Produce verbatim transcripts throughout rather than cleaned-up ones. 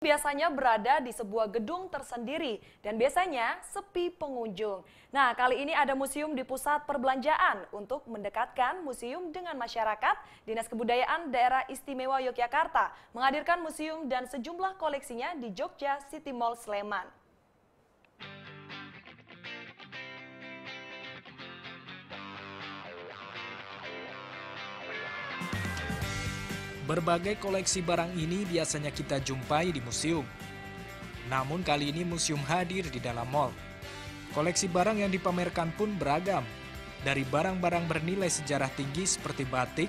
Biasanya berada di sebuah gedung tersendiri dan biasanya sepi pengunjung. Nah, kali ini ada museum di pusat perbelanjaan. Untuk mendekatkan museum dengan masyarakat, Dinas Kebudayaan Daerah Istimewa Yogyakarta menghadirkan museum dan sejumlah koleksinya di Jogja City Mall Sleman. Berbagai koleksi barang ini biasanya kita jumpai di museum. Namun kali ini museum hadir di dalam mall. Koleksi barang yang dipamerkan pun beragam. Dari barang-barang bernilai sejarah tinggi seperti batik,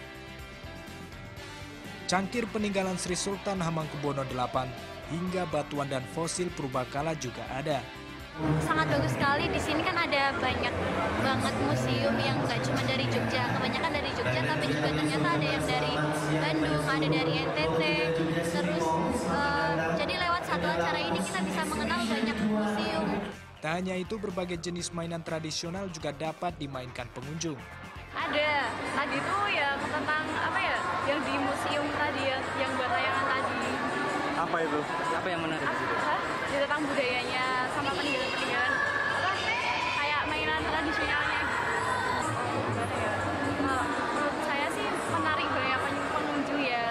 cangkir peninggalan Sri Sultan Hamengkubuwono delapan, hingga batuan dan fosil purbakala juga ada. Sangat bagus sekali, di sini kan ada banyak banget museum yang nggak cuma dari Jogja, kebanyakan dari Jogja tapi juga ternyata ada yang dari Bandung, ada dari N T T, terus uh, jadi lewat satu acara ini kita bisa mengenal banyak museum. Tak hanya itu, berbagai jenis mainan tradisional juga dapat dimainkan pengunjung. Ada, tadi tuh yang tentang apa ya, yang di museum tadi, yang, yang buat layangan tadi. Apa itu? Apa yang menarik? Hah? Di tentang budayanya sama peninggalan-peninggalan apa kayak mainan tradisionalnya gitu. Ya? Nah, menurut saya sih menarik banyak pengunjung ya,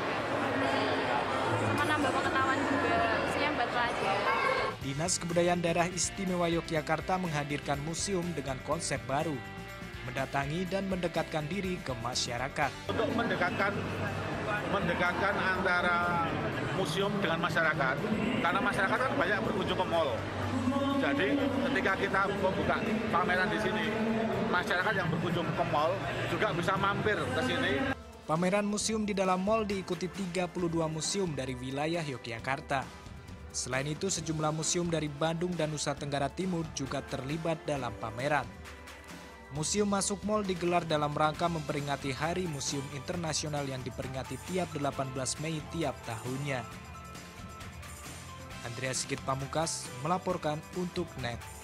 sama nambah pengetahuan juga, khususnya buat pelajar. Dinas Kebudayaan Daerah Istimewa Yogyakarta menghadirkan museum dengan konsep baru, mendatangi dan mendekatkan diri ke masyarakat. Untuk mendekatkan mendekatkan antara museum dengan masyarakat, karena masyarakat kan banyak berkunjung ke mall. Jadi ketika kita membuka pameran di sini, masyarakat yang berkunjung ke mall juga bisa mampir ke sini. Pameran museum di dalam mall diikuti tiga puluh dua museum dari wilayah Yogyakarta. Selain itu, sejumlah museum dari Bandung dan Nusa Tenggara Timur juga terlibat dalam pameran. Museum Masuk Mall digelar dalam rangka memperingati Hari Museum Internasional yang diperingati tiap delapan belas Mei tiap tahunnya. Andrea Sigit Pamungkas melaporkan untuk N E T.